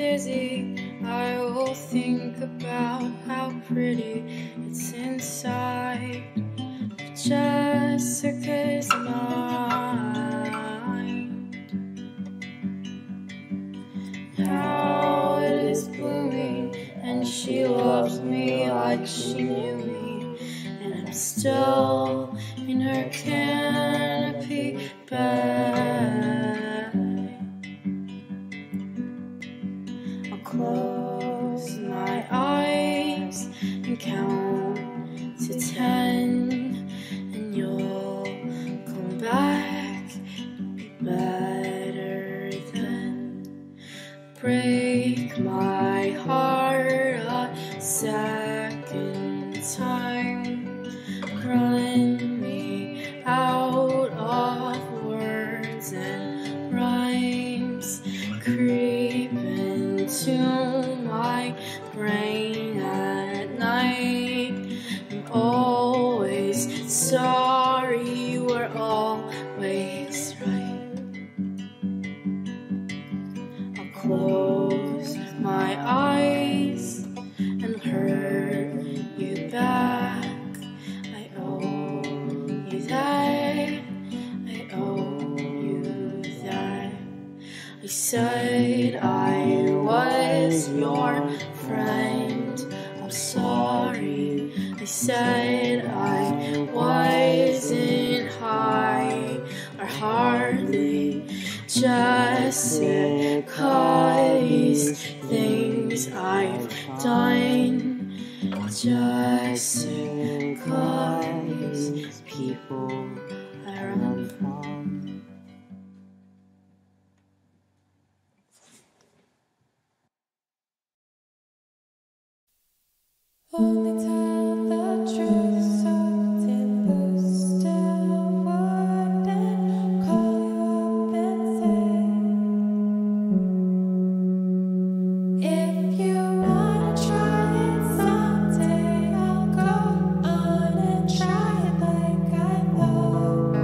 dizzy, I will think about how pretty it's inside Jessica's mind. How it is blooming, and she loves me like she knew me, and I'm still in her canopy bed. I'll close my eyes and count to 10, and you'll come back and be better then. Break my heart a second time, run me out of words and rhymes, creep into my brain at night. I'm always sorry, you were always right. I'll close my eyes and hurt you back. I owe you that, I owe you that. I said I was your friend, I'm sorry. I said I wasn't high or hardly Jessica. These things I've done, Jessica, these people I run from. Only tell the truth, soaked in blue still wood, and call you up and say, if you wanna try it someday, I'll go on and try it like I love.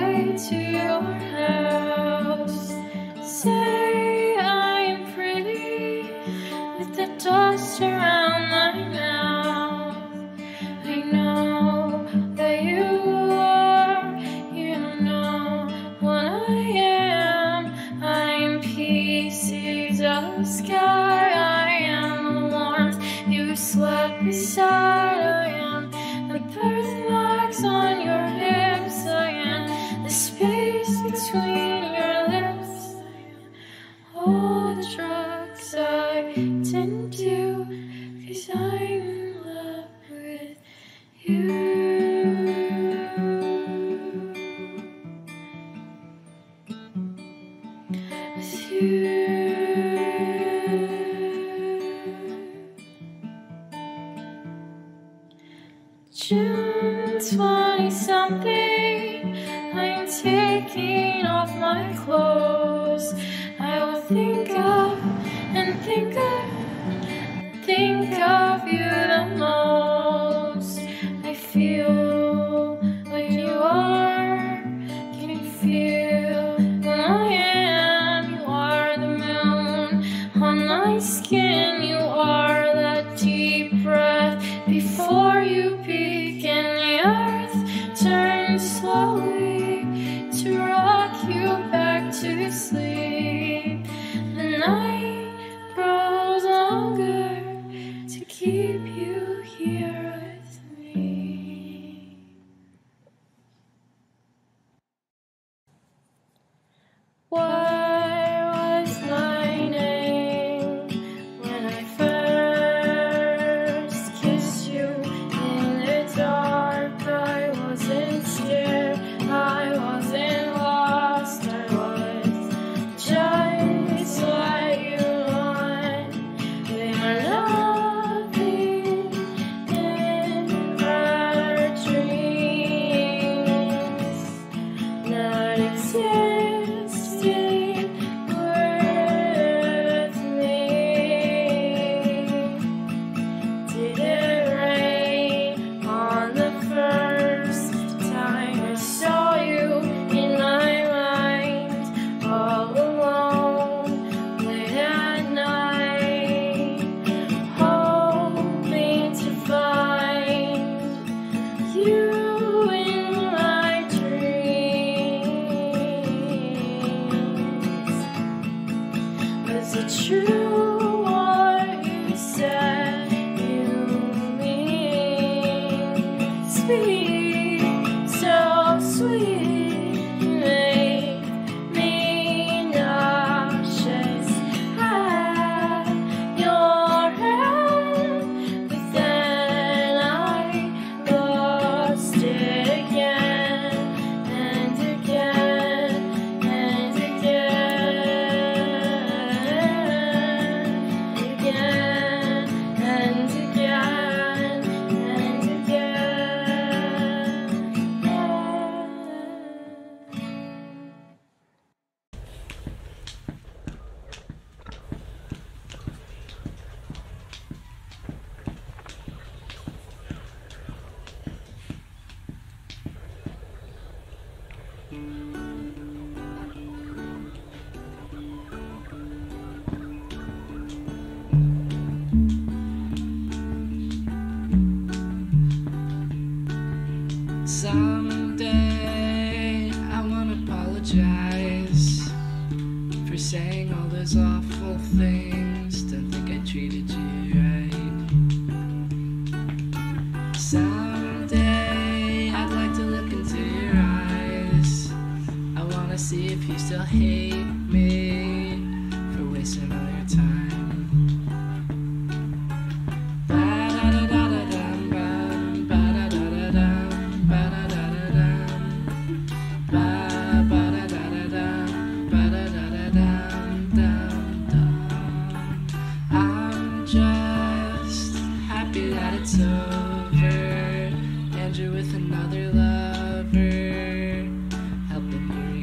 by to your house. Say I am pretty with the dust around my mouth. I know that you are, you don't know what I am. I am pieces of sky, I am the warmth you slept beside. I am the birthmarks on your hips, I am the space between your lips. I am all the drugs I didn't do, 'cause I'm in love with you. With you. June 20-something, I am taking off my clothes. I will think of and think of you the most. I feel like you are. Can you feel who I am? You are the moon on my skin. You are that deep breath before you peak, and the earth turns slowly to rock you back to sleep. The night grows longer to keep you here with me. What was my name when I first kissed you in the dark? I wasn't scared, I wasn't lost, I was just what you want. We are nothing in our dreams, not existing with me. Did it rain on the first time I saw you in my mind, all alone, late at night, hoping to find you in my dreams? Was it true what you said you mean? Sweet, so sweet, make me nauseous. Had your hand, but then I lost it again and again and again, again and again and again. Someday I wanna apologize for saying all those awful things. Don't think I treated you right. Someday I'd like to look into your eyes. I wanna see if you still hate me for wasting all your time. I'm just happy that it's over, and you're with another lover, helping you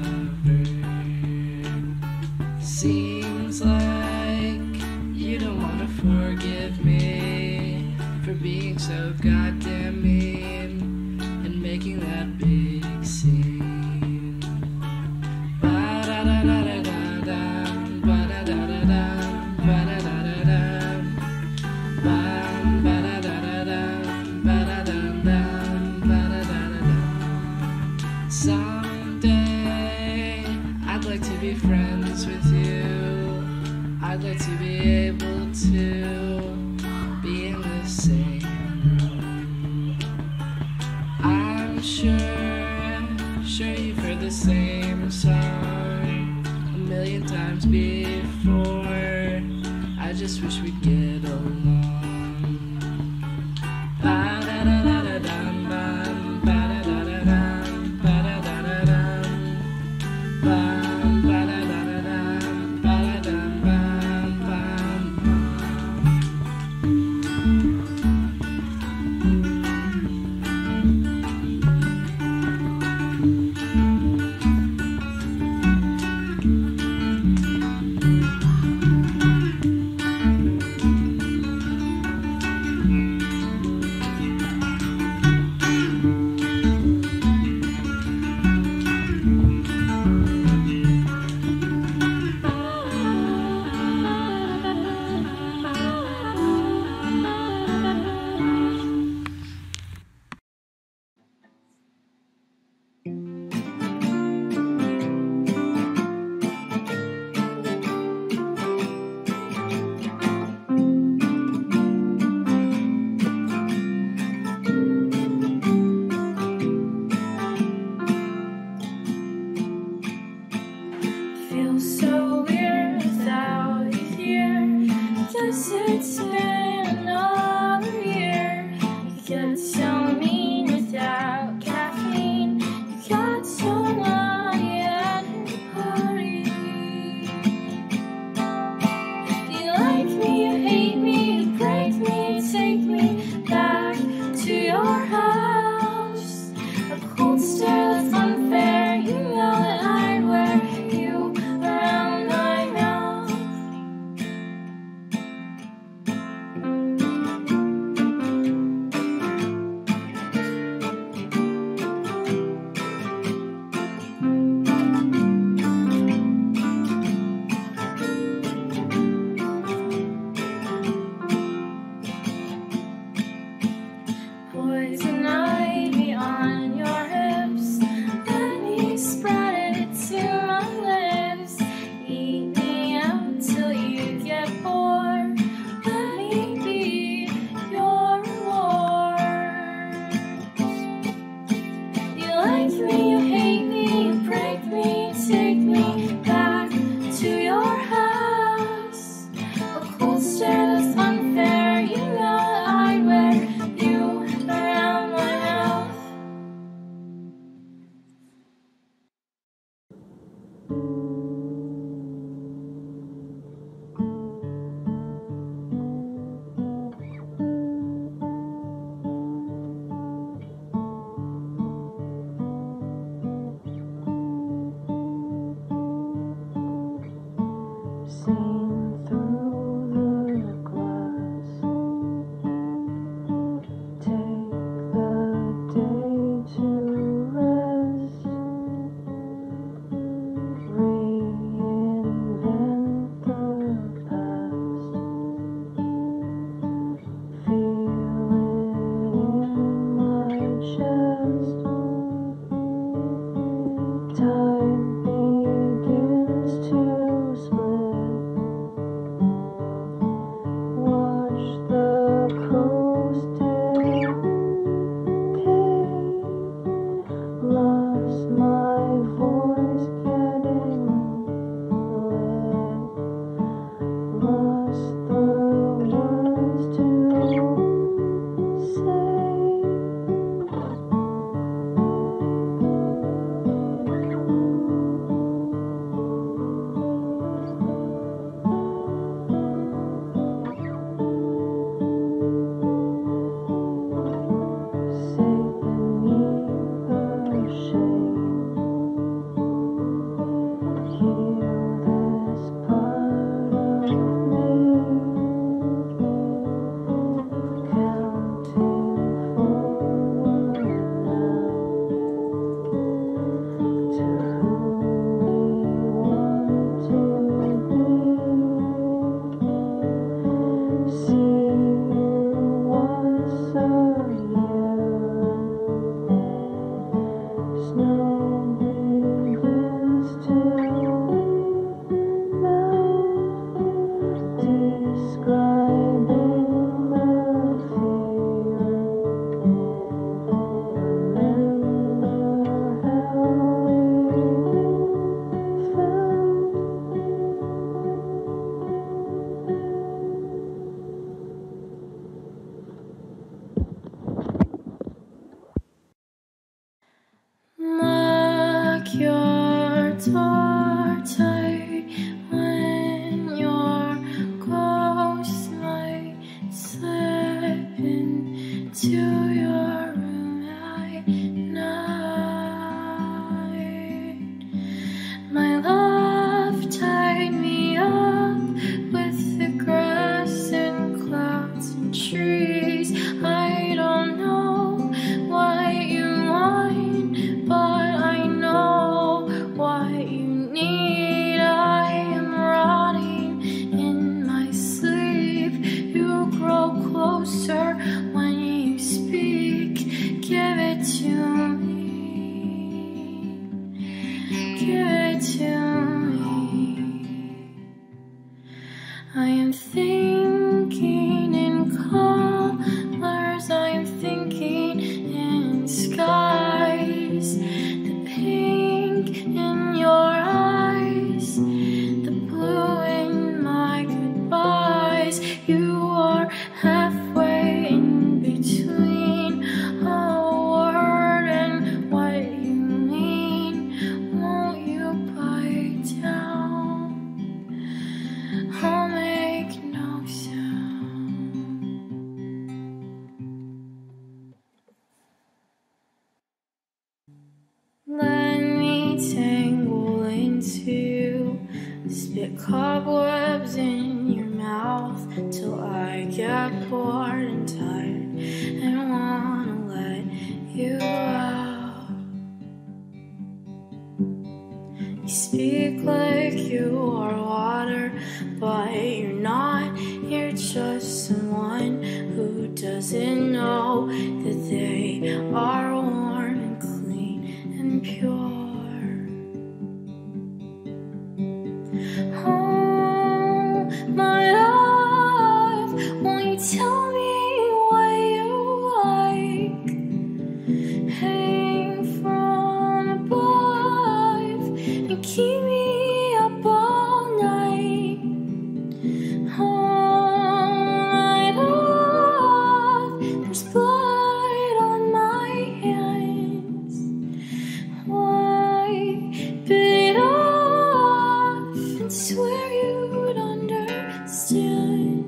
recover. Seems like you don't wanna forgive me for being so goddamn mean and making that big scene. someday I'd like to be friends with you. I'd like to be able to be in the same room. I'm sure you've heard the same song a million times before. I just wish we'd get along. Ba-da-da-da-da-dum, bum, ba-da-da-da-dum, ba-da-da-da-dum, bum, ba-da-da-da-dum, ba-da-dum, bum, bum, Feels so weird without you here. Guess it's been another year. You get so mean without caffeine. You got so money at your party. You like me, you hate me, you break me, you take me back to your house. A cold stare that's unfair. You know that I'd wear you around my mouth. Poison ivy on your hips. Let me spread it to my lips. Eat me out till you get bored. Let me be your reward. You like me, you hate me, you break me, you take me back to your house. A cold stare that's unfair. You know that I'd wear you around my mouth. Seen through the glass. Take the day to rest. Read door tight when your ghost might slip into your room at night. My love tied me up with the grass and clouds and trees. I don't know what you want, but I know what you need. I am rotting in my sleep. You grow closer when you speak. Give it to me. Give it to me. I am thinking in colors. I am thinking in skies. The pink in your eyes, the blue in my goodbyes. You are halfway in between a word and what you mean. Won't you bite down? I'll make no sound. Let me tangle into you, spit cobwebs in your mouth till I get bored and tired and wanna let you out. You speak like you are water, but you're not. You're just someone who doesn't know that they are warm and clean and pure. Oh, my love, won't you tell me what you like? Hang from above and keep me up all night. Oh, my love, there's blood on my hands. Wipe it off and swear you'd understand.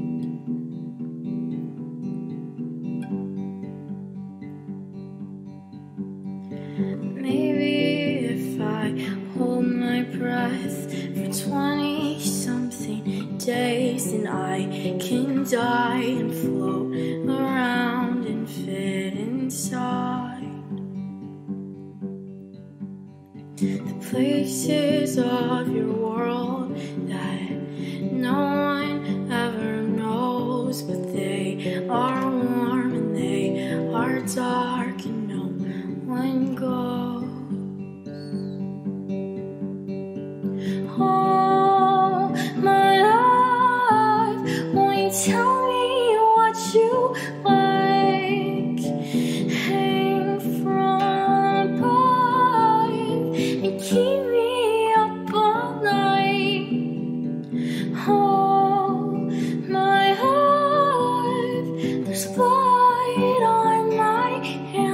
Maybe if I hold my breath for 20-something days, then I can die and float around and fit inside the places of your world that no one ever knows, but they are warm and they are dark and no one goes. Oh, my love, won't you tell me what you like? Hang from above and keep me up all night. Oh, my love, there's blood on my hands.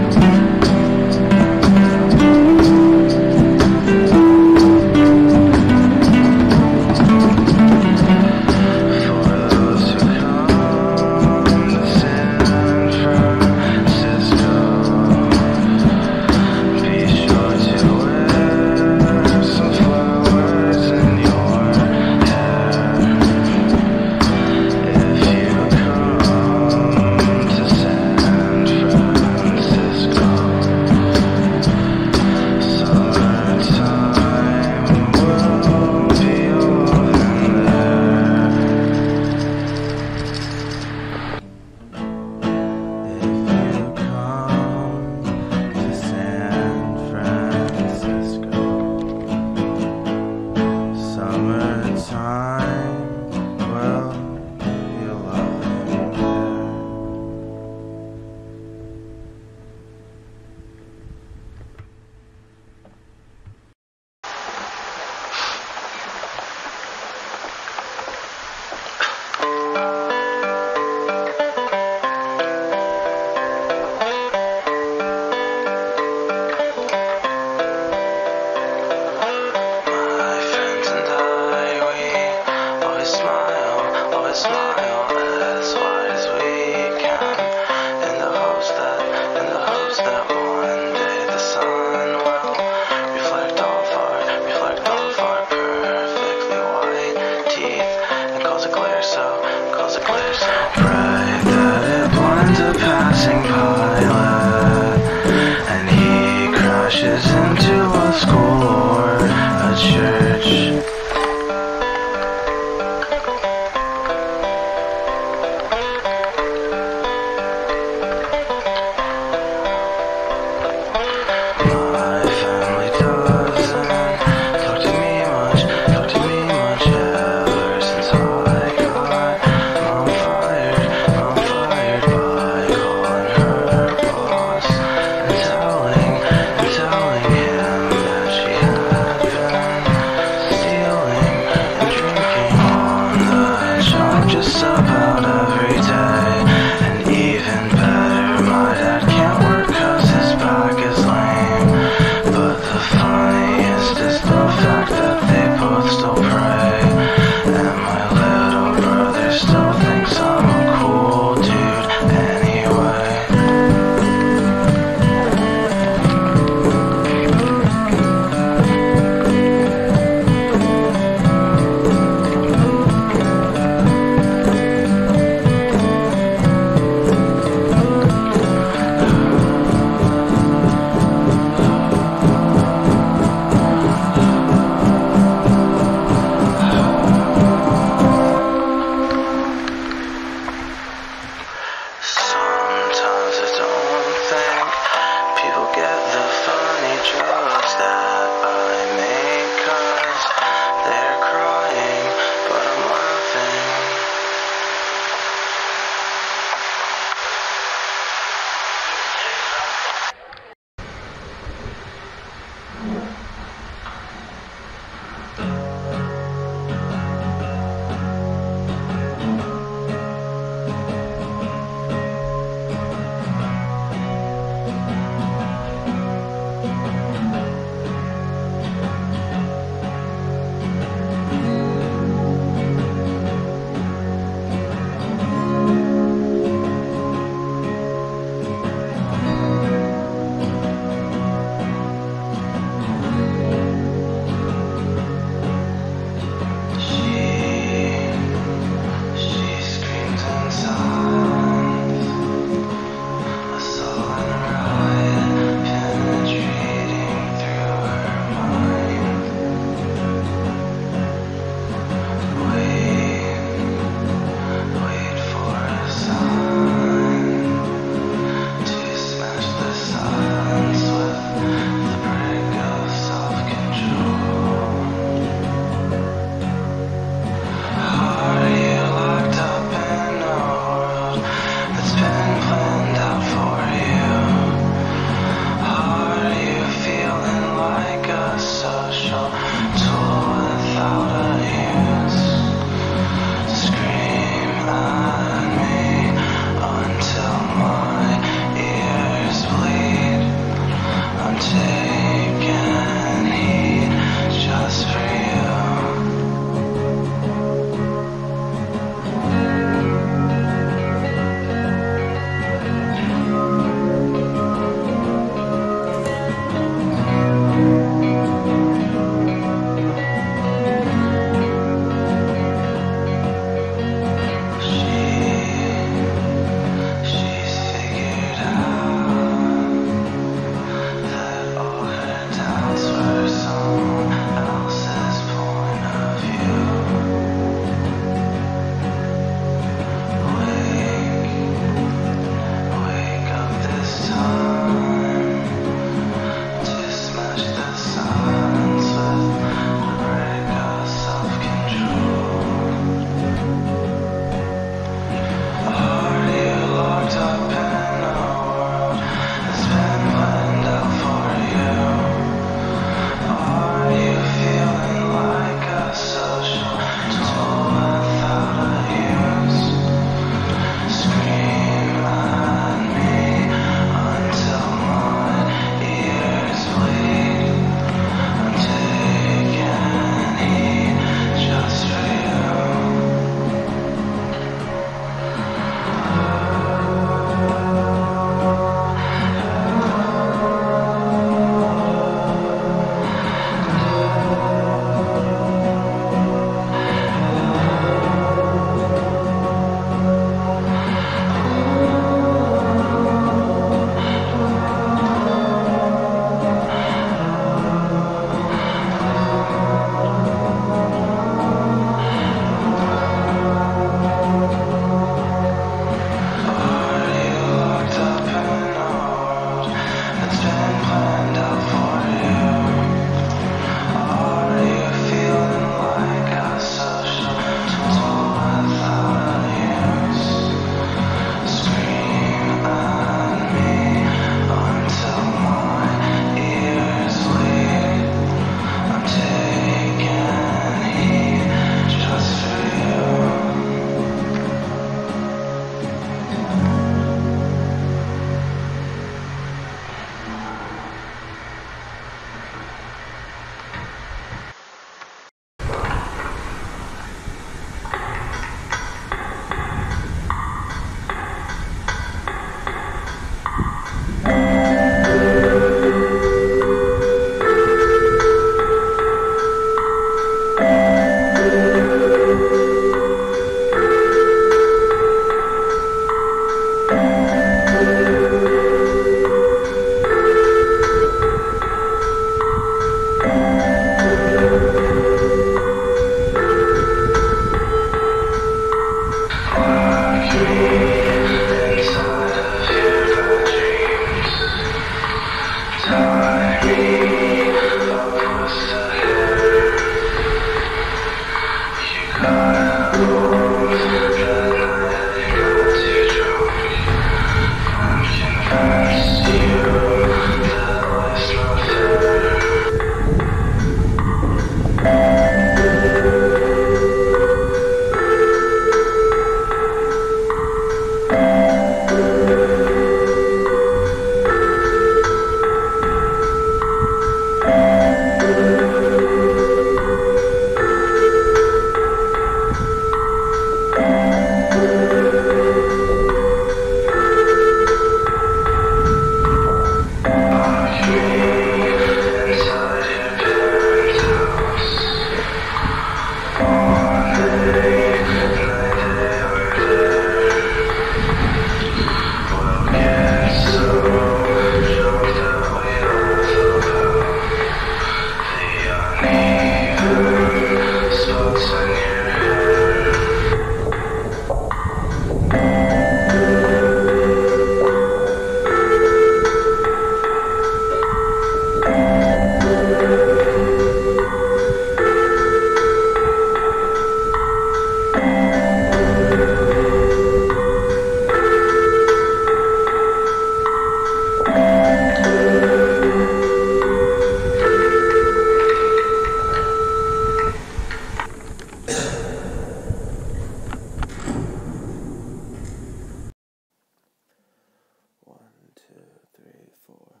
2, 3, 4.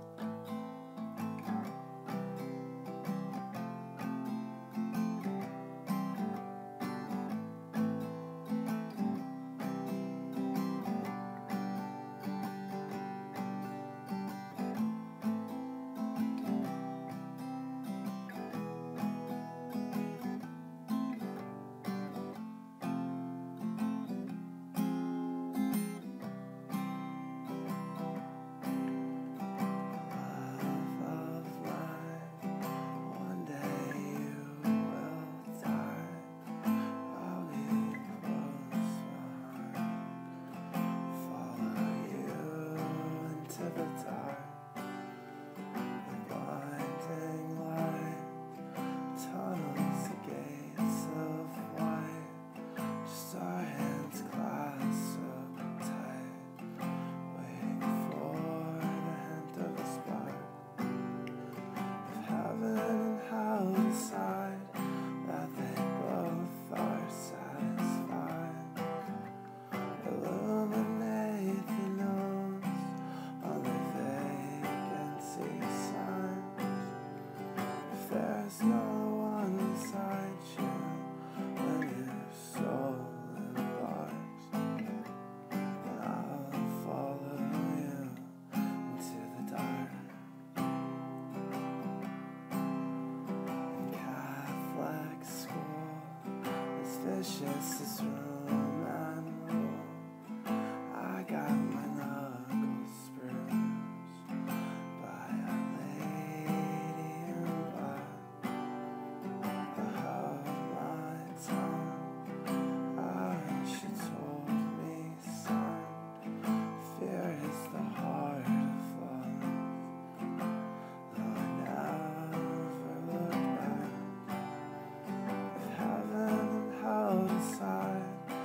There's no one inside you when your soul embarks, and I'll follow you into the dark. In Catholic school, as vicious as Roman rule, I got my knuckles bruised by a lady in black. She told me, son, fear is the heart of love. Though I never looked back, if heaven and hell decide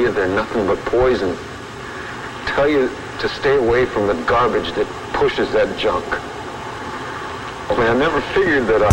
you they're nothing but poison. Tell you to stay away from the garbage that pushes that junk. I mean, I never figured that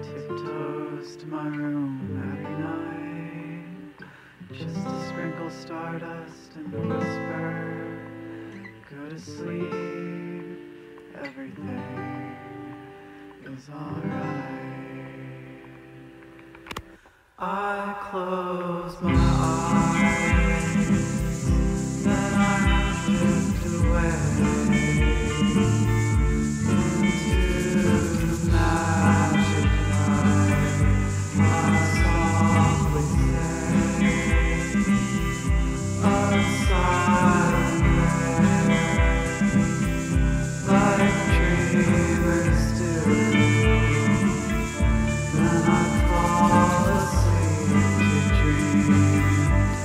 Tiptoes to my room every night, just to sprinkle stardust and whisper, go to sleep, everything is alright. I close my eyes, then I drift away into the magic night. I softly say a silent prayer, like dreamers do. Then I fall asleep to dream.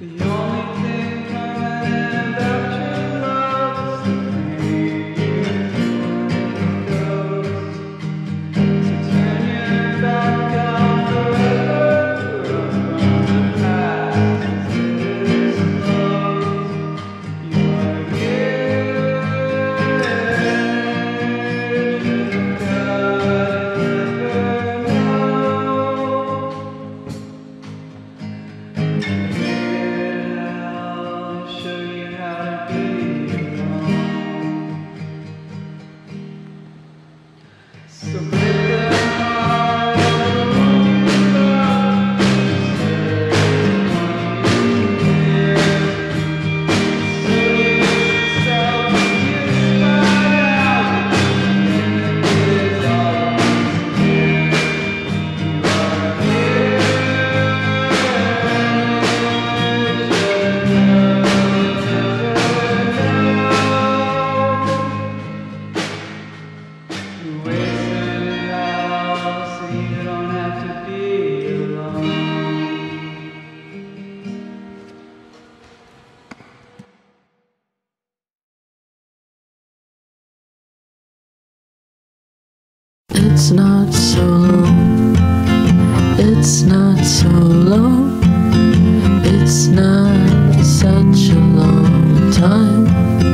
It's not so long, it's not so long, it's not such a long time.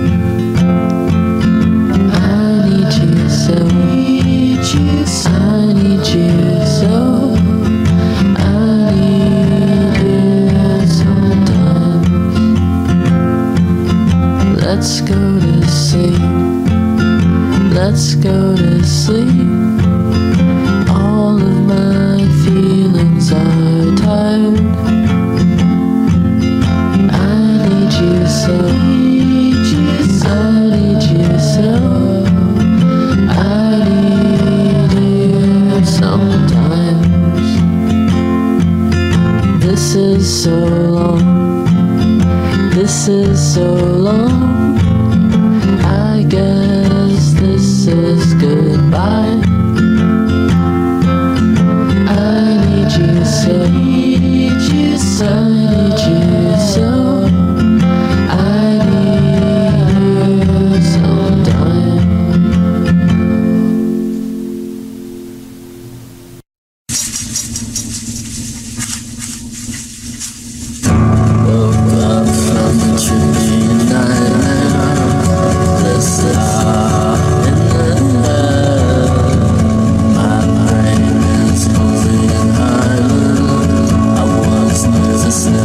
I need you so, I need you so, I need you sometimes. Let's go to sleep, let's go to sleep. All of my feelings are tired. I need you so, I need you so, I need you sometimes. This is so long, this is so long. I guess this is goodbye. So, I need you so, I need you sometime. Woke up from a tricky nightmare, this is in the air. My brain is moving high. This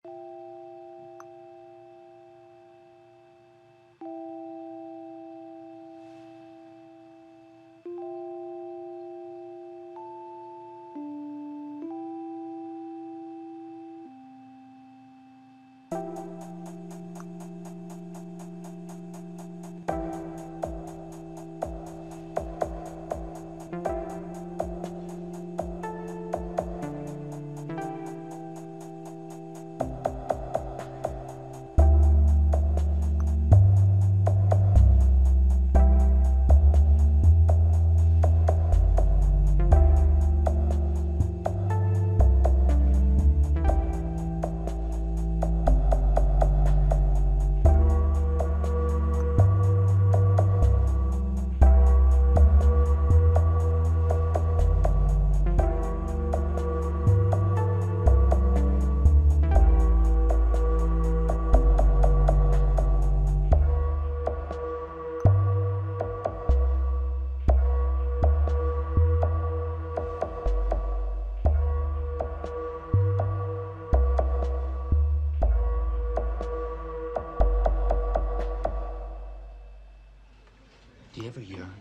Do you ever yearn?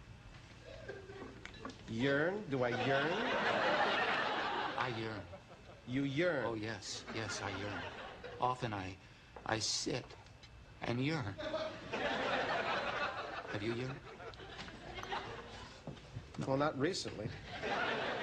Yearn? Do I yearn? I yearn. You yearn? Oh, yes. Yes, I yearn. Often I sit and yearn. Have you yearned? Well, not recently.